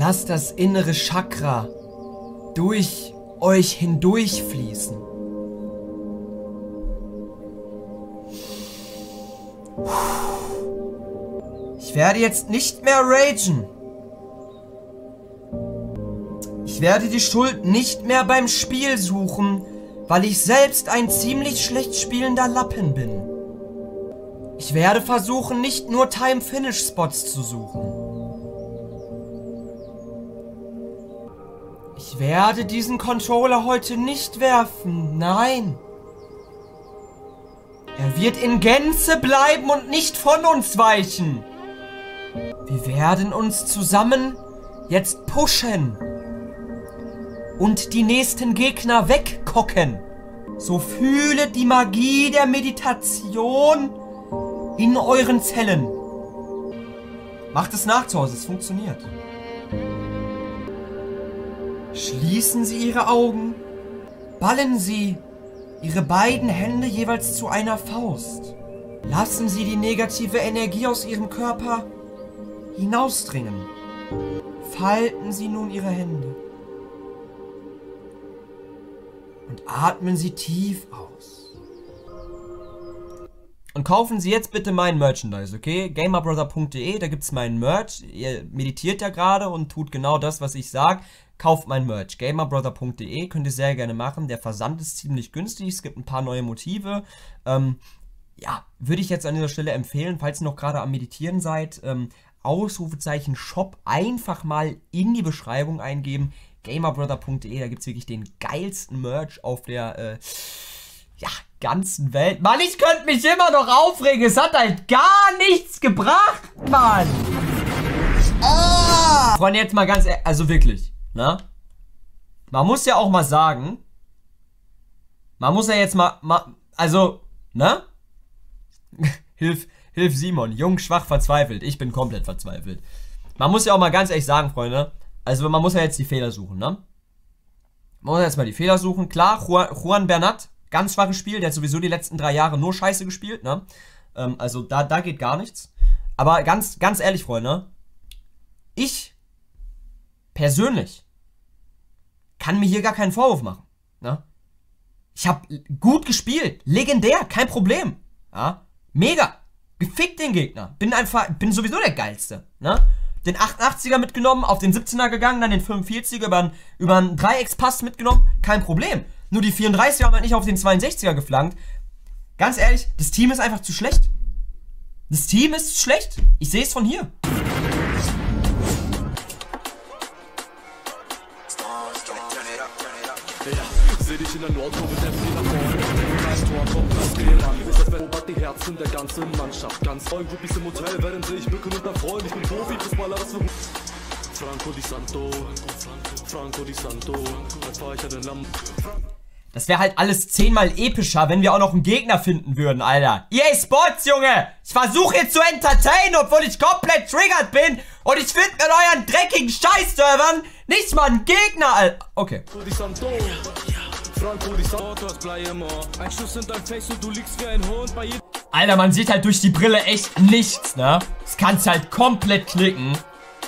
Lasst das innere Chakra durch euch hindurch fließen. Ich werde jetzt nicht mehr ragen. Ich werde die Schuld nicht mehr beim Spiel suchen, weil ich selbst ein ziemlich schlecht spielender Lappen bin. Ich werde versuchen, nicht nur Time-Finish-Spots zu suchen. Ich werde diesen Controller heute nicht werfen, nein. Er wird in Gänze bleiben und nicht von uns weichen. Wir werden uns zusammen jetzt pushen und die nächsten Gegner wegkocken. So fühle die Magie der Meditation in euren Zellen. Macht es nach zu Hause, es funktioniert. Schließen Sie Ihre Augen, ballen Sie Ihre beiden Hände jeweils zu einer Faust. Lassen Sie die negative Energie aus Ihrem Körper hinausdringen. Falten Sie nun Ihre Hände. Und atmen Sie tief aus. Und kaufen Sie jetzt bitte meinen Merchandise, okay? Gamerbrother.de, da gibt's meinen Merch. Ihr meditiert ja gerade und tut genau das, was ich sag. Kauft mein Merch. Gamerbrother.de, könnt ihr sehr gerne machen. Der Versand ist ziemlich günstig. Es gibt ein paar neue Motive. Ja, würde ich jetzt an dieser Stelle empfehlen, falls ihr noch gerade am Meditieren seid, Ausrufezeichen Shop einfach mal in die Beschreibung eingeben. Gamerbrother.de, da gibt es wirklich den geilsten Merch auf der ja, ganzen Welt. Mann, ich könnte mich immer noch aufregen. Es hat halt gar nichts gebracht, Mann. Oh! Freunde, jetzt mal ganz ehrlich, also wirklich, ne? Man muss ja auch mal sagen, man muss ja jetzt mal also, ne? Hilf Simon, jung, schwach, verzweifelt. Ich bin komplett verzweifelt. Man muss ja auch mal ganz ehrlich sagen, Freunde, also man muss ja jetzt die Fehler suchen, ne? Man muss jetzt mal die Fehler suchen. Klar, Juan Bernat, ganz schwaches Spiel, der hat sowieso die letzten 3 Jahre nur Scheiße gespielt, ne? Also da geht gar nichts. Aber ganz ehrlich, Freunde, ich persönlich kann mir hier gar keinen Vorwurf machen, ne? Ich habe gut gespielt, legendär, kein Problem, ja? Mega, gefickt den Gegner, bin sowieso der Geilste, ne? Den 88er mitgenommen, auf den 17er gegangen, dann den 45er über einen Dreieckspass mitgenommen, kein Problem. Nur die 34er haben halt nicht auf den 62er geflankt. Ganz ehrlich, das Team ist einfach zu schlecht. Das Team ist schlecht. Ich sehe es von hier. Seh dich in der Nordkurve, der Fehler vorne. Als Tor kommt das Gehran. Ist das erobert die Herzen der ganzen Mannschaft. Ganz neuen Groupies im Hotel, während sich bücken und erfreuen. Ich bin Profi, Fußballer, das für Franco Di Santo, Franco Di Santo. Dann fahr ich an den Lampen. Das wäre halt alles 10-mal epischer, wenn wir auch noch einen Gegner finden würden, Alter. EA Sports, Junge! Ich versuche jetzt zu entertainen, obwohl ich komplett triggert bin. Und ich finde mit euren dreckigen Scheiß-Servern nicht mal einen Gegner, Alter. Okay. Alter, man sieht halt durch die Brille echt nichts, ne? Das kannst halt komplett knicken.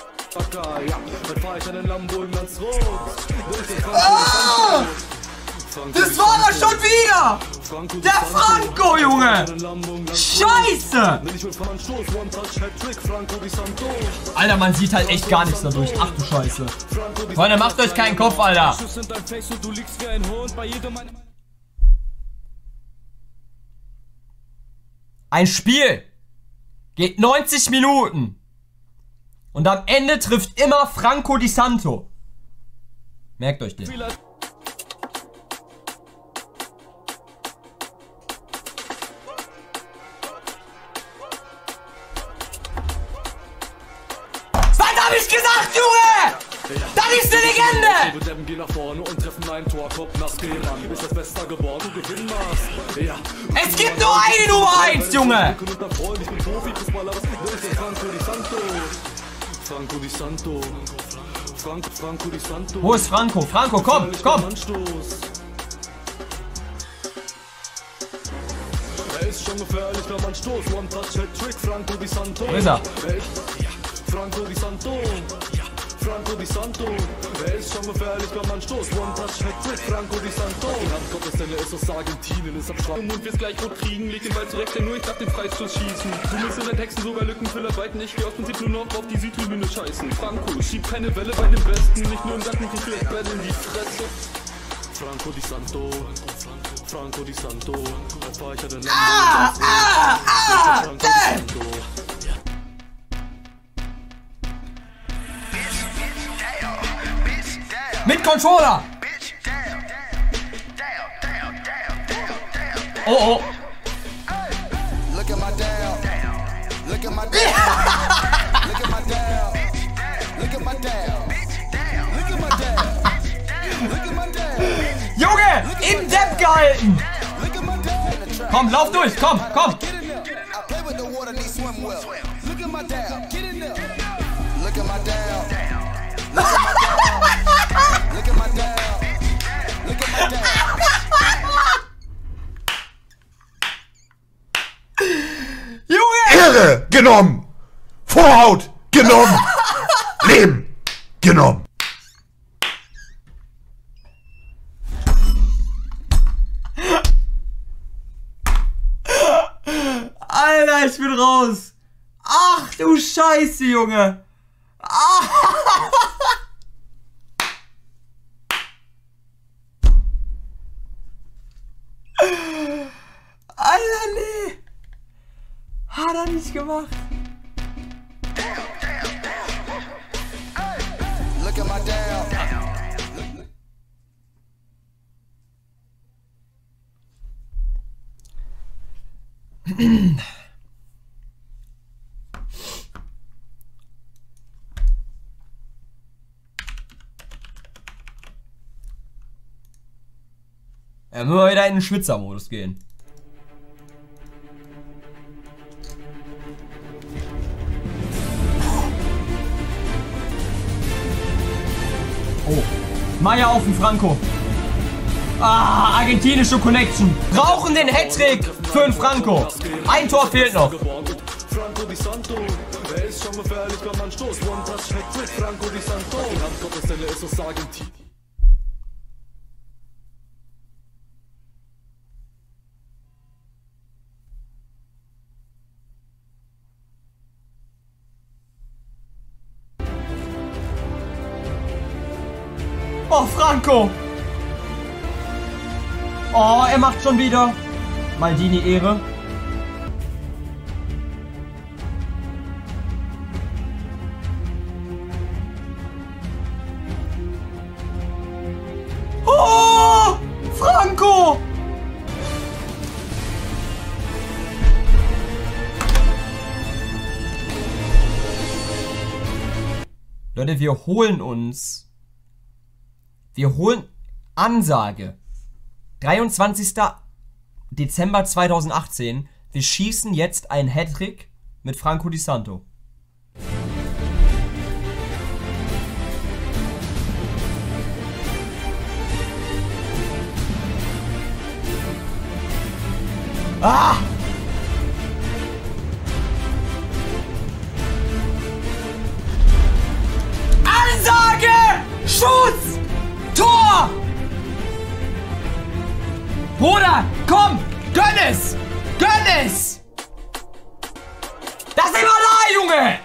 Oh! Das war doch schon wieder! Der Franco, Junge! Scheiße! Alter, man sieht halt echt gar nichts dadurch. Ach du Scheiße. Freunde, macht euch keinen Kopf, Alter. Ein Spiel geht 90 Minuten. Und am Ende trifft immer Franco Di Santo. Merkt euch den. Hab ich gesagt, Junge! Das ist eine Legende! Geh nach vorne und treffen einen Tor, Kopf nach Gehran. Du bist das Beste geworden, du gewinnst. Ja. Es gibt nur eine Nummer 1, Junge! Ich bin Profi, Fußballer, was ist Franco Di Santo? Franco Di Santo. Franco Di Santo. Wo ist Franco? Franco, komm, komm! Er ist schon gefährlich, wenn man stoßt. One-Touch-Hat-Trick, Franco Di Santo. Wo ist er? Franco Di Santo. Franco Di Santo. Er ist schon gefährlich beim Anstoß. One-Touch, Hattrick, Franco Di Santo. Die Handgottesstelle ist aus Argentinien, ist am Schrank und wirst gleich rot kriegen. Leg den Ball zurecht, denn nur ich darf den Freistoß schießen. Du musst in deinen Texten sogar Lückenfüller weiten. Ich geh aus Prinzip nur noch auf die Südtribüne scheißen. Franco schiebt keine Welle bei den Besten, nicht nur im Nacken, kriegst du das Bell in die Fresse. Franco Di Santo, Franco Di Santo, er speichert den Franco Di Santo. Mit Controller! Oh oh! Look at my dad. Look at my dad. Look at my dad. Look at my dad. Look at my dad. Look at my dad. Junge! Im Depp gehalten! Look at my dad. Komm, lauf durch! Komm, komm! Get in there. I play with the water and they swim well. Look at my dad. Get in there. Look at my dad. Look at my dad. Look at my dad. Look at my dad. Junge! Ehre genommen! Vorhaut genommen! Leben genommen! Alter, ich bin raus! Ach du Scheiße, Junge! Ah. Alter, nee! Hat er nicht gemacht. Look at my dad. Er muss mal wieder in den Schwitzermodus gehen. Oh. Meier auf den Franco. Ah, argentinische Connection. Brauchen den Hattrick für den Franco. Ein Tor fehlt noch. Franco Di Santo, er ist schon gefährlich beim Anstoß. One-Touch, Hattrick, Franco Di Santo. Die Handgottesstelle ist aus Argentinien. Oh, Franco! Oh, er macht schon wieder. Maldini Ehre. Oh! Franco! Leute, wir holen uns. Wir holen Ansage. 23. Dezember 2018. Wir schießen jetzt einen Hattrick mit Franco Di Santo. Ah! Ansage! Schutz! Tor! Bruder, komm! Gönn es! Gönn es! Das ist immer da, Junge!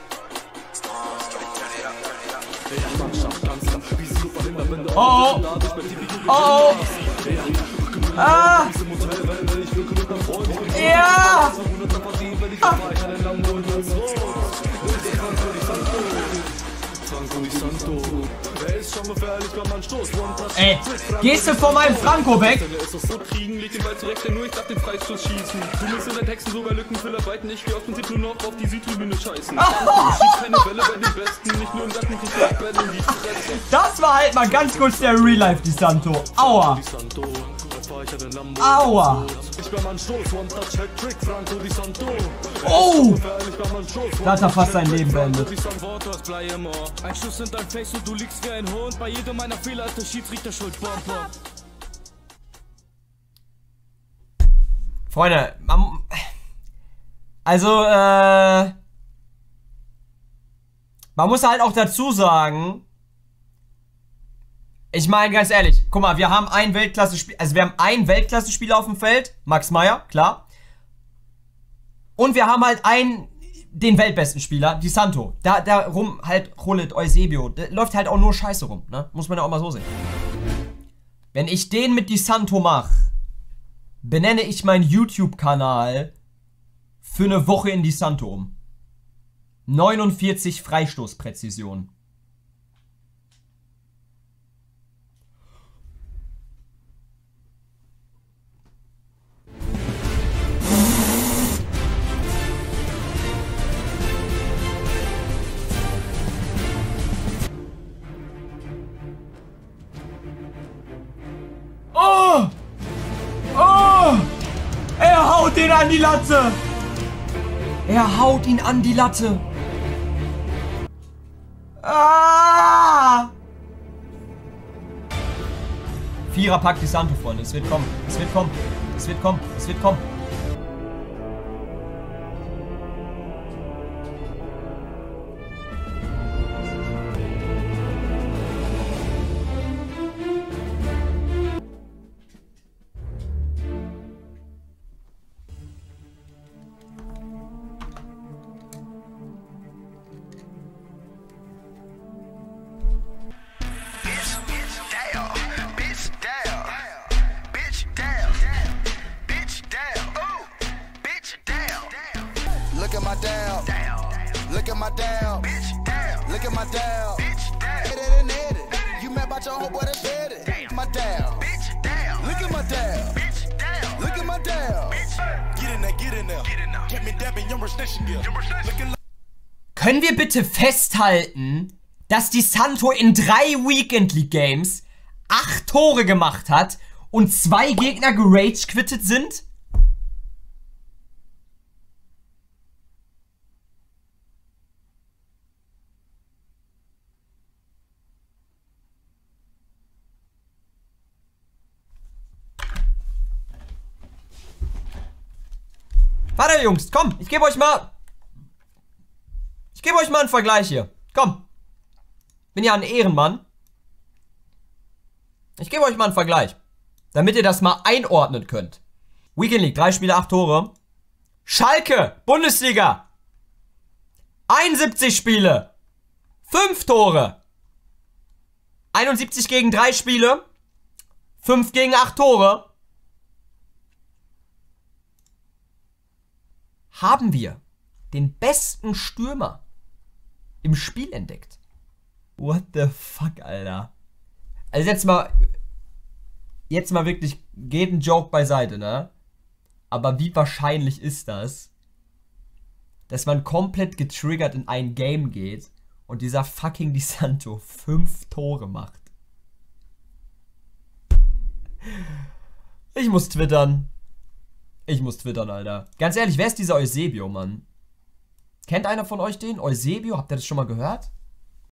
Oh! Oh! Ah! Ja! Ey, gehst du von meinem Franco weg? Du musst in deinen Texten sogar Lückenfüller weiten. Ich geh aus Prinzip nur noch auf die Südtribüne scheißen. Du schiebst keine Welle bei den Besten, nicht nur im Nacken, kriegst du das Bell in die Fresse. Das war halt mal ganz kurz der Real Life Di Santo. Aua! Aua! Oh! Da hat er fast sein Leben beendet. Ein Schuss in dein Face und du liegst wie ein Hund. Bei jedem meiner Fehler ist der Schiedsrichter schuld. Freunde, man muss halt auch dazu sagen, Ich meine, ganz ehrlich, guck mal, wir haben einen Weltklasse-Spieler, also wir haben einen Weltklasse-Spieler auf dem Feld, Max Meyer, klar. Und wir haben halt den weltbesten Spieler, Di Santo. Da rum halt Khalid Eusebio, da läuft halt auch nur Scheiße rum, ne? Muss man ja auch mal so sehen. Wenn ich den mit Di Santo mache, benenne ich meinen YouTube-Kanal für eine Woche in Di Santo um. 49 Freistoßpräzision. Oh! Oh! Er haut ihn an die Latte! Er haut ihn an die Latte! Ah! Viererpack Di Santo, Freunde. Es wird kommen. Es wird kommen. Es wird kommen. Es wird kommen. Look at my dab. Look at my dab. Look at my dab. Hit it. You mad about your whole boy that's petty. My dab. Look at my dab. Look at my dab. Get in there. Get me dabbing your Recession gear. Können wir bitte festhalten, dass Di Santo in 3 Weekend League Games 8 Tore gemacht hat und 2 Gegner gerage-quittet sind? Warte, Jungs, komm, ich gebe euch mal einen Vergleich hier. Komm. Bin ja ein Ehrenmann. Ich gebe euch mal einen Vergleich, damit ihr das mal einordnen könnt. Weekend League, 3 Spiele, 8 Tore. Schalke, Bundesliga. 71 Spiele, 5 Tore. 71 gegen 3 Spiele, 5 gegen 8 Tore. Haben wir den besten Stürmer im Spiel entdeckt. What the fuck, Alter. Also jetzt mal wirklich, geht ein Joke beiseite, ne? Aber wie wahrscheinlich ist das, dass man komplett getriggert in ein Game geht und dieser fucking Di Santo 5 Tore macht? Ich muss twittern. Alter. Ganz ehrlich, wer ist dieser Eusebio, Mann? Kennt einer von euch den? Eusebio? Habt ihr das schon mal gehört?